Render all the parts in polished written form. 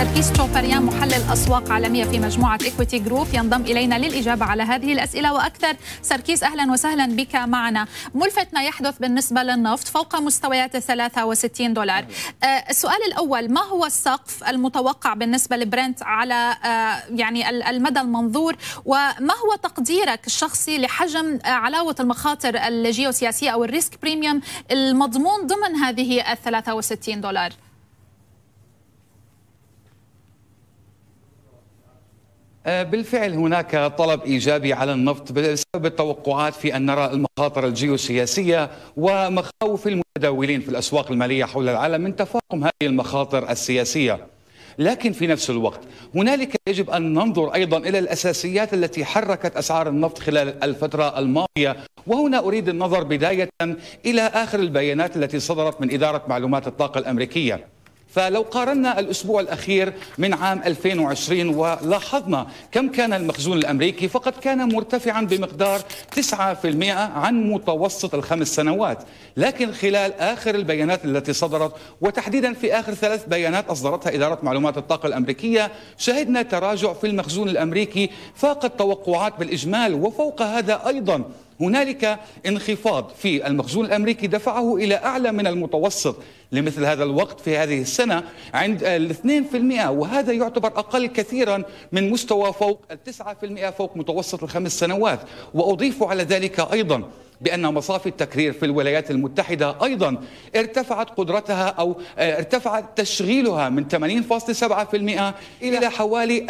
سركيس تشوفريان محلل أسواق عالمية في مجموعة إيكويتي جروب ينضم إلينا للإجابة على هذه الأسئلة وأكثر. سركيس أهلا وسهلا بك معنا. ملفت ما يحدث بالنسبة للنفط فوق مستويات $63. السؤال الأول، ما هو السقف المتوقع بالنسبة لبرنت على يعني المدى المنظور، وما هو تقديرك الشخصي لحجم علاوة المخاطر الجيوسياسية أو الريسك بريميوم المضمون ضمن هذه $63؟ بالفعل هناك طلب إيجابي على النفط بسبب التوقعات في أن نرى المخاطر الجيوسياسية ومخاوف المتداولين في الأسواق المالية حول العالم من تفاقم هذه المخاطر السياسية. لكن في نفس الوقت هنالك يجب أن ننظر أيضا إلى الأساسيات التي حركت أسعار النفط خلال الفترة الماضية، وهنا أريد النظر بداية إلى آخر البيانات التي صدرت من إدارة معلومات الطاقة الأمريكية. فلو قارنا الأسبوع الأخير من عام 2020 ولاحظنا كم كان المخزون الأمريكي، فقد كان مرتفعا بمقدار 9% عن متوسط ال5 سنوات. لكن خلال آخر البيانات التي صدرت، وتحديدا في آخر 3 بيانات أصدرتها إدارة معلومات الطاقة الأمريكية، شهدنا تراجع في المخزون الأمريكي فاق التوقعات بالإجمال. وفوق هذا أيضا هنالك انخفاض في المخزون الأمريكي دفعه إلى أعلى من المتوسط لمثل هذا الوقت في هذه السنة عند 2%، وهذا يعتبر أقل كثيرا من مستوى فوق 9% فوق متوسط ال5 سنوات. وأضيف على ذلك أيضا بأن مصافي التكرير في الولايات المتحدة أيضا ارتفعت قدرتها أو ارتفعت تشغيلها من 80.7% إلى حوالي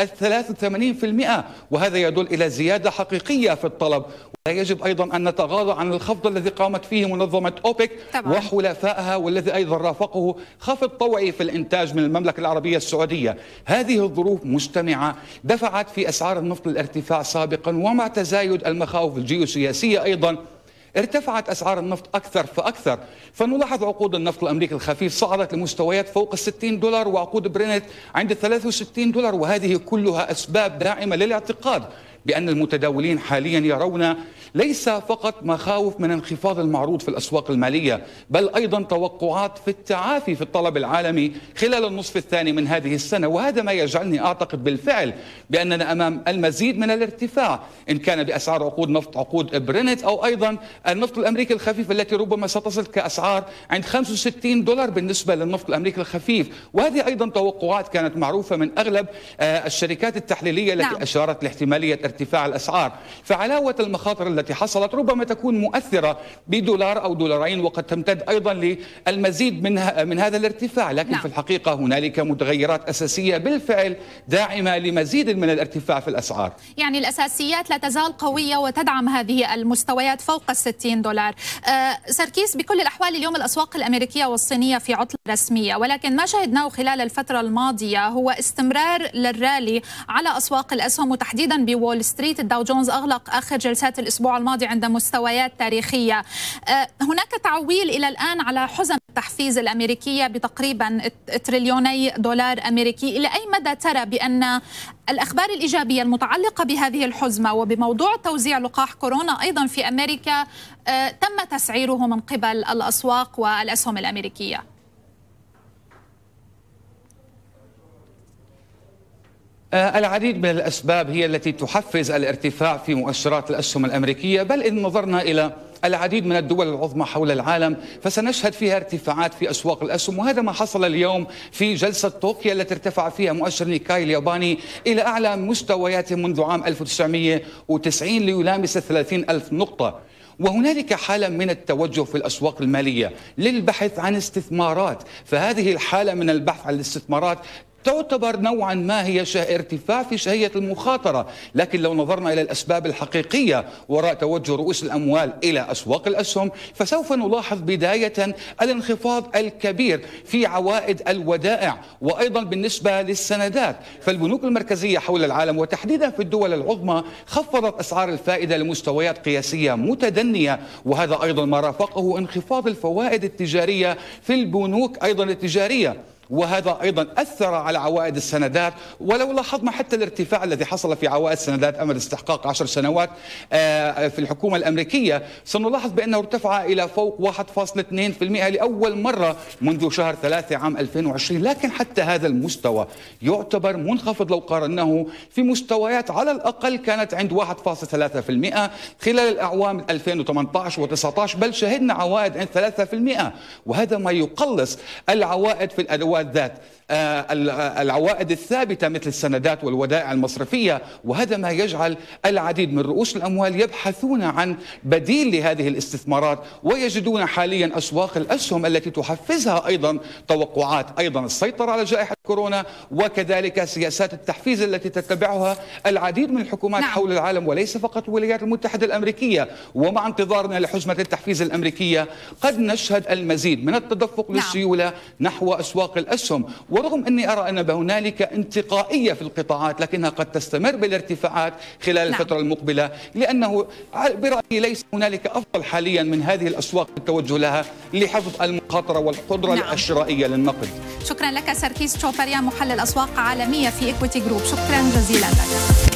83%، وهذا يدل إلى زيادة حقيقية في الطلب. يجب أيضا أن نتغاضى عن الخفض الذي قامت فيه منظمة أوبك وحلفائها، والذي أيضا رافقه خفض طوعي في الإنتاج من المملكة العربية السعودية. هذه الظروف مجتمعة دفعت في أسعار النفط للارتفاع سابقا، ومع تزايد المخاوف الجيوسياسية أيضا ارتفعت أسعار النفط أكثر فأكثر. فنلاحظ عقود النفط الأمريكي الخفيف صعدت لمستويات فوق $60، وعقود برنت عند $63، وهذه كلها أسباب داعمة للاعتقاد بأن المتداولين حاليا يرون ليس فقط مخاوف من انخفاض المعروض في الأسواق المالية، بل أيضا توقعات في التعافي في الطلب العالمي خلال النصف الثاني من هذه السنة. وهذا ما يجعلني أعتقد بالفعل بأننا أمام المزيد من الارتفاع، إن كان بأسعار عقود نفط عقود برنت أو أيضا النفط الأمريكي الخفيف التي ربما ستصل كأسعار عند $65 بالنسبة للنفط الأمريكي الخفيف. وهذه أيضا توقعات كانت معروفة من أغلب الشركات التحليلية التي أشارت لاحتمالية ارتفاع الأسعار. فعلاوة المخاطر التي حصلت ربما تكون مؤثرة بدولار أو دولارين، وقد تمتد أيضا للمزيد من هذا الارتفاع. لكن في الحقيقة هنالك متغيرات أساسية بالفعل داعمة لمزيد من الارتفاع في الأسعار. يعني الأساسيات لا تزال قوية وتدعم هذه المستويات فوق $60. سركيس، بكل الأحوال اليوم الأسواق الأمريكية والصينية في عطلة رسمية، ولكن ما شهدناه خلال الفترة الماضية هو استمرار للرالي على أسواق الأسهم، وتحديدا بوول ستريت. الداو جونز أغلق آخر جلسات الأسبوع الماضي عند مستويات تاريخية. هناك تعويل إلى الآن على حزم التحفيز الأمريكية بتقريبا $2 أمريكي. إلى أي مدى ترى بأن الأخبار الإيجابية المتعلقة بهذه الحزمة وبموضوع توزيع لقاح كورونا أيضا في أمريكا تم تسعيره من قبل الأسواق والأسهم الأمريكية؟ العديد من الأسباب هي التي تحفز الارتفاع في مؤشرات الأسهم الأمريكية، بل إن نظرنا إلى العديد من الدول العظمى حول العالم فسنشهد فيها ارتفاعات في أسواق الأسهم. وهذا ما حصل اليوم في جلسة طوكيو التي ارتفع فيها مؤشر نيكاي الياباني إلى أعلى مستوياته منذ عام 1990 ليلامس 30,000 نقطة. وهنالك حالة من التوجه في الأسواق المالية للبحث عن استثمارات، فهذه الحالة من البحث عن الاستثمارات تعتبر نوعا ما هي ارتفاع في شهية المخاطرة. لكن لو نظرنا إلى الأسباب الحقيقية وراء توجه رؤوس الأموال إلى أسواق الأسهم، فسوف نلاحظ بداية الانخفاض الكبير في عوائد الودائع، وأيضا بالنسبة للسندات. فالبنوك المركزية حول العالم وتحديدا في الدول العظمى خفضت أسعار الفائدة لمستويات قياسية متدنية، وهذا أيضا ما رافقه انخفاض الفوائد التجارية في البنوك أيضا التجارية. وهذا أيضا أثر على عوائد السندات. ولو لاحظنا حتى الارتفاع الذي حصل في عوائد السندات أمد استحقاق 10 سنوات في الحكومة الأمريكية، سنلاحظ بأنه ارتفع إلى فوق 1.2% لأول مرة منذ شهر 3 عام 2020. لكن حتى هذا المستوى يعتبر منخفض لو قارناه في مستويات على الأقل كانت عند 1.3% خلال الأعوام 2018 و19، بل شهدنا عوائد عند 3%، وهذا ما يقلص العوائد في الأدوات ذات العوائد الثابتة مثل السندات والودائع المصرفية. وهذا ما يجعل العديد من رؤوس الأموال يبحثون عن بديل لهذه الاستثمارات، ويجدون حاليا أسواق الأسهم التي تحفزها أيضا توقعات أيضا السيطرة على جائحة كورونا، وكذلك سياسات التحفيز التي تتبعها العديد من الحكومات حول العالم وليس فقط الولايات المتحدة الأمريكية. ومع انتظارنا لحزمة التحفيز الأمريكية قد نشهد المزيد من التدفق للسيولة نحو أسواق الأسهم. ورغم أني أرى أن هنالك انتقائية في القطاعات، لكنها قد تستمر بالارتفاعات خلال الفترة المقبلة، لأنه برأيي ليس هنالك أفضل حاليا من هذه الأسواق التوجه لها لحفظ المخاطرة والقدرة الشرائية للنقد. شكرا لك سركيس تشوبريان، محلل أسواق عالمية في إكويتي جروب، شكرا جزيلا لك.